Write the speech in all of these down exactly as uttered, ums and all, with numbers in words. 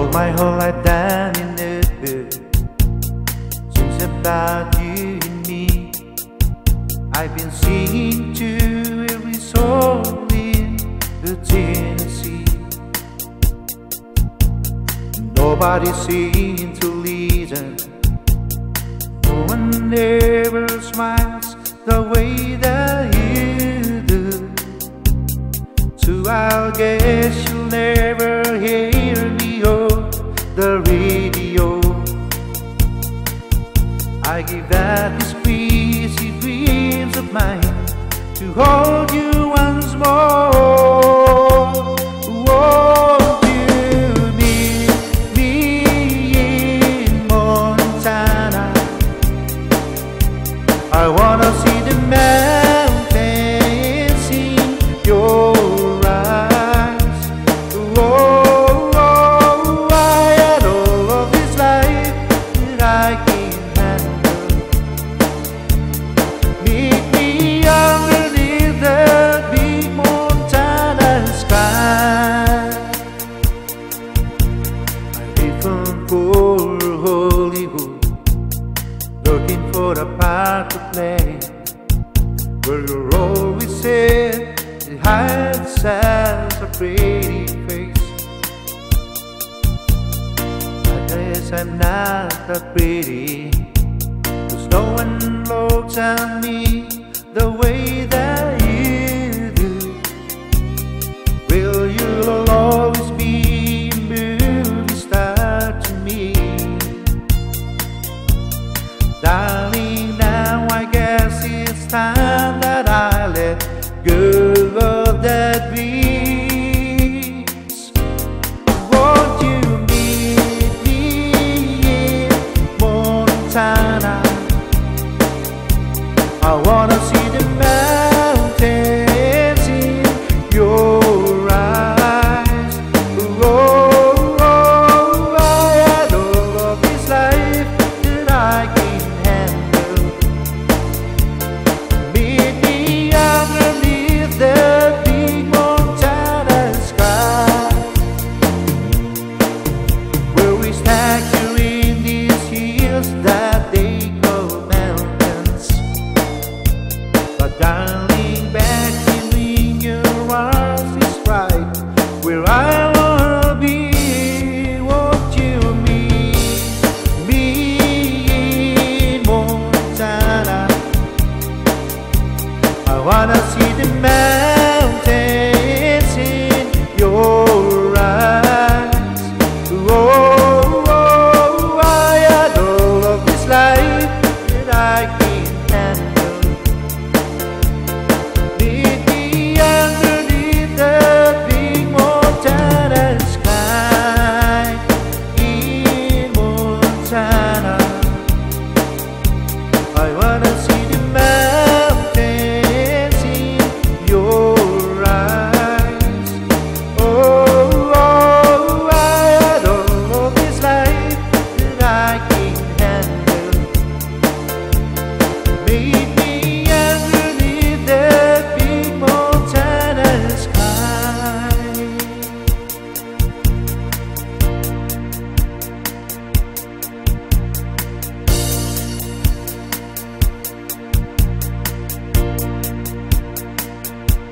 Wrote my whole life down in a book, sings about you and me. I've been singing to every soul in the Tennessee. Nobody's seen to listen, no one ever smiles the way that you do. So I guess you'll never hear me on the radio. I give out these crazy dreams of mine to hold you once more. Won't you meet me in Montana? I wanna see the mountains in your eyes. Oh, oh, I had all of this life that I can't handle. Meet me underneath the big Montana sky. I live from poor Hollywood, looking for a part to play, where you're always said it hides as a pretty face. I guess I'm not that pretty, 'cause no one looks at me the way that you do. Well, you'll always be a movie star to me, darling. Now I guess it's time that I let go of that breeze. Won't you meet me in Montana? I wanna see the mountains in your eyes. Oh, oh, I had all of this life that I can't handle. Meet me underneath the big Montana sky, where we stack you in these hills that they call mountains. But darling, back in your arms is right where I wanna be. Won't you meet me in Montana? I wanna see the mountains in your eyes. Oh, oh, I had all of this life that I can't handle. Meet me underneath the big Montana sky in Montana. I wanna see the mountains in your eyes. Oh, oh, I had all of this life that I can't handle. Meet me underneath the big Montana sky.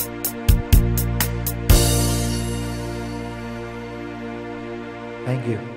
Thank you.